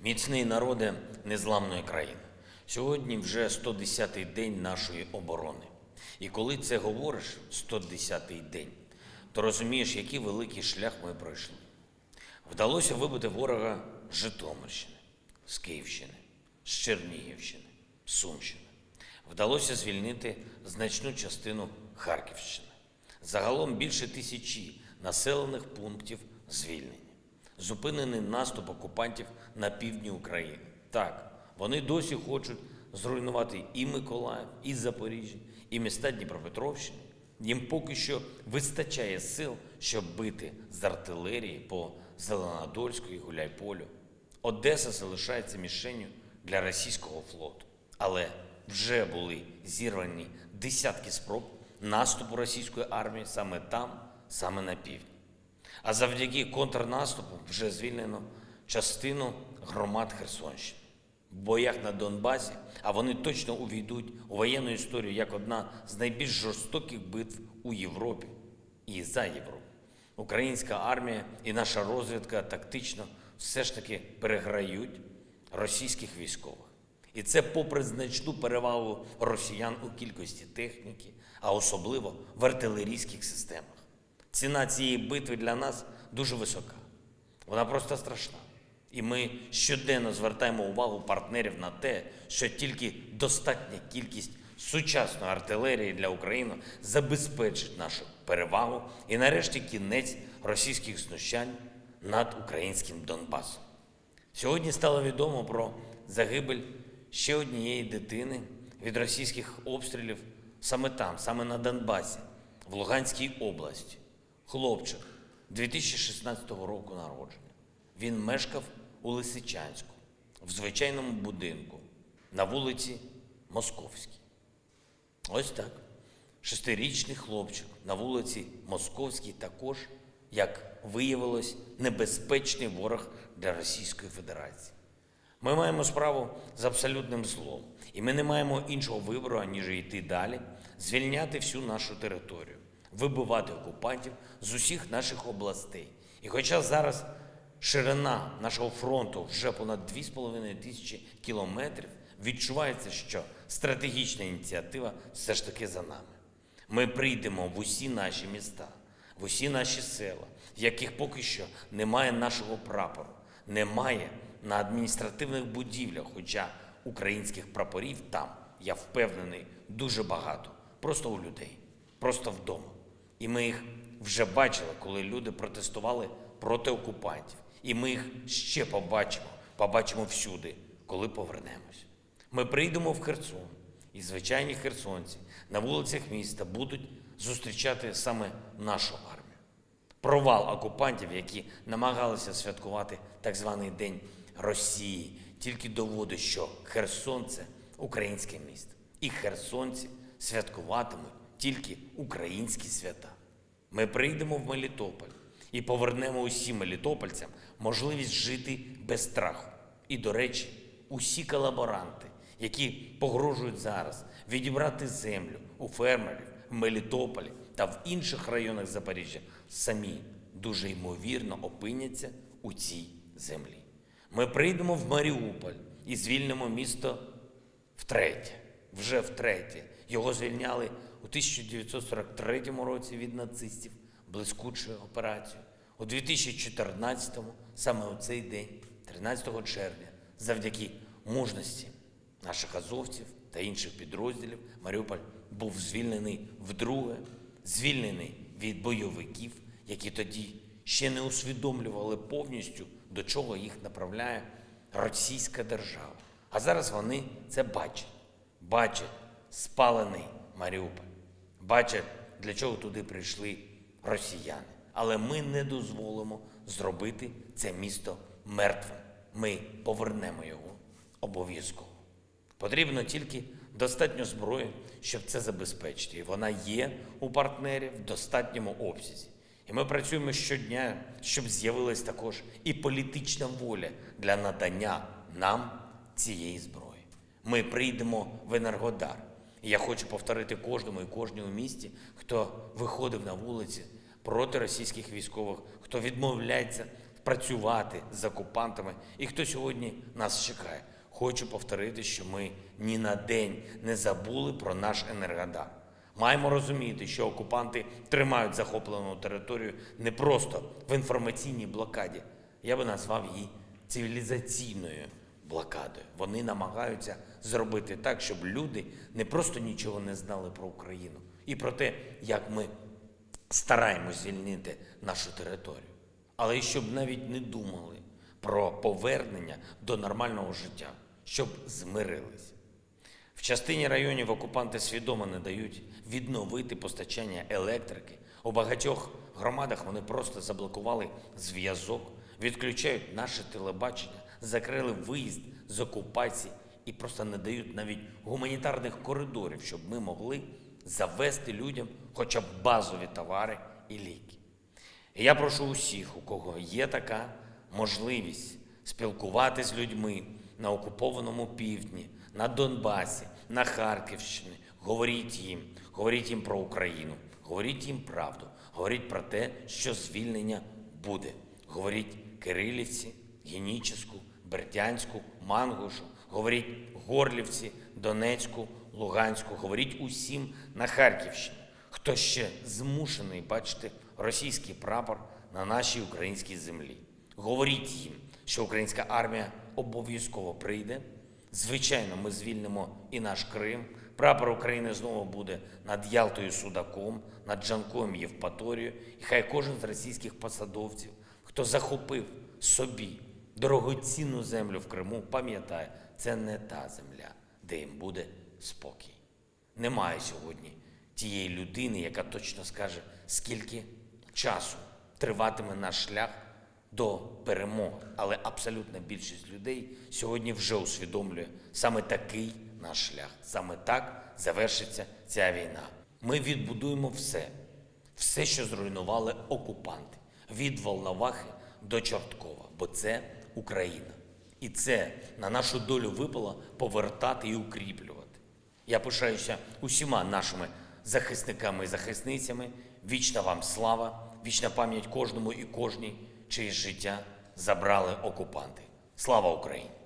Міцний народе незламної країни. Сьогодні вже 110-й день нашої оборони. І коли це говориш, 110-й день, то розумієш, який великий шлях ми пройшли. Вдалося вибити ворога з Житомирщини, з Київщини, з Чернігівщини, з Сумщини. Вдалося звільнити значну частину Харківщини. Загалом більше 1000 населених пунктів звільнені. Зупинений наступ окупантів на півдні України. Так, вони досі хочуть зруйнувати і Миколаїв, і Запоріжжя, і міста Дніпропетровщини. Їм поки що вистачає сил, щоб бити з артилерії по Зеленодольську і Гуляйполю. Одеса залишається мішенню для російського флоту. Але вже були зірвані десятки спроб наступу російської армії саме там, саме на півдні. А завдяки контрнаступу вже звільнено частину громад Херсонщини. В боях на Донбасі, а вони точно увійдуть у воєнну історію як одна з найбільш жорстоких битв у Європі і за Європу. Українська армія і наша розвідка тактично все ж таки переграють російських військових. І це попри значну перевагу росіян у кількості техніки, а особливо в артилерійських системах. Ціна цієї битви для нас дуже висока. Вона просто страшна. І ми щоденно звертаємо увагу партнерів на те, що тільки достатня кількість сучасної артилерії для України забезпечить нашу перевагу і нарешті кінець російських знущань над українським Донбасом. Сьогодні стало відомо про загибель ще однієї дитини від російських обстрілів саме там, саме на Донбасі, в Луганській області. Хлопчик 2016 року народження. Він мешкав у Лисичанську, в звичайному будинку, на вулиці Московській. Ось так. 6-річний хлопчик на вулиці Московській також, як виявилось, небезпечний ворог для Російської Федерації. Ми маємо справу з абсолютним злом. І ми не маємо іншого вибору, ніж йти далі, звільняти всю нашу територію, вибивати окупантів з усіх наших областей. І хоча зараз ширина нашого фронту вже понад 2500 кілометрів, відчувається, що стратегічна ініціатива все ж таки за нами. Ми прийдемо в усі наші міста, в усі наші села, в яких поки що немає нашого прапору, немає на адміністративних будівлях, хоча українських прапорів там, я впевнений, дуже багато. Просто у людей, просто вдома. І ми їх вже бачили, коли люди протестували проти окупантів. І ми їх ще побачимо всюди, коли повернемось. Ми прийдемо в Херсон, і звичайні херсонці на вулицях міста будуть зустрічати саме нашу армію. Провал окупантів, які намагалися святкувати так званий День Росії, тільки доводить, що Херсон – це українське місто. І херсонці святкуватимуть тільки українські свята. Ми прийдемо в Мелітополь і повернемо усім мелітопольцям можливість жити без страху. І, до речі, усі колаборанти, які погрожують зараз відібрати землю у фермерів в Мелітополі та в інших районах Запоріжжя, самі дуже ймовірно опиняться у цій землі. Ми прийдемо в Маріуполь і звільнимо місто втретє, вже втретє. Його звільняли у 1943 році від нацистів, блискучою операцією. У 2014-му, саме у цей день, 13 червня, завдяки мужності наших азовців та інших підрозділів, Маріуполь був звільнений вдруге, звільнений від бойовиків, які тоді ще не усвідомлювали повністю, до чого їх направляє російська держава. А зараз вони це бачать. Бачать спалений Маріуполь. Бачать, для чого туди прийшли росіяни. Але ми не дозволимо зробити це місто мертвим. Ми повернемо його обов'язково. Потрібно тільки достатньо зброї, щоб це забезпечити. І вона є у партнерів в достатньому обсязі. І ми працюємо щодня, щоб з'явилась також і політична воля для надання нам цієї зброї. Ми прийдемо в Енергодар. І я хочу повторити кожному і кожній у місті, хто виходив на вулиці проти російських військових, хто відмовляється працювати з окупантами і хто сьогодні нас чекає. Хочу повторити, що ми ні на день не забули про наш Енергодар. Маємо розуміти, що окупанти тримають захоплену територію не просто в інформаційній блокаді. Я би назвав її цивілізаційною блокадою. Вони намагаються зробити так, щоб люди не просто нічого не знали про Україну і про те, як ми стараємось звільнити нашу територію, але й щоб навіть не думали про повернення до нормального життя, щоб змирились. В частині районів окупанти свідомо не дають відновити постачання електрики. У багатьох громадах вони просто заблокували зв'язок, відключають наше телебачення, закрили виїзд з окупації і просто не дають навіть гуманітарних коридорів, щоб ми могли завести людям хоча б базові товари і ліки. І я прошу усіх, у кого є така можливість спілкуватися з людьми на окупованому півдні, на Донбасі, на Харківщині, говоріть їм про Україну, говоріть їм правду, говоріть про те, що звільнення буде. Говоріть Кирилівці, Генічеську, Бердянську, Мангушу, говоріть Горлівці, Донецьку, Луганську, говоріть усім на Харківщині, хто ще змушений бачити російський прапор на нашій українській землі. Говоріть їм, що українська армія обов'язково прийде. Звичайно, ми звільнимо і наш Крим. Прапор України знову буде над Ялтою Судаком, над Джанкоєм Євпаторією. І хай кожен з російських посадовців, хто захопив собі дорогоцінну землю в Криму, пам'ятає, це не та земля, де їм буде спокій. Немає сьогодні тієї людини, яка точно скаже, скільки часу триватиме наш шлях до перемоги. Але абсолютна більшість людей сьогодні вже усвідомлює, саме такий наш шлях, саме так завершиться ця війна. Ми відбудуємо все, що зруйнували окупанти, від Волновахи до Чорткова, бо це Україна. І це на нашу долю випало повертати і укріплювати. Я пишаюся усіма нашими захисниками і захисницями. Вічна вам слава, вічна пам'ять кожному і кожній, чиє життя забрали окупанти. Слава Україні!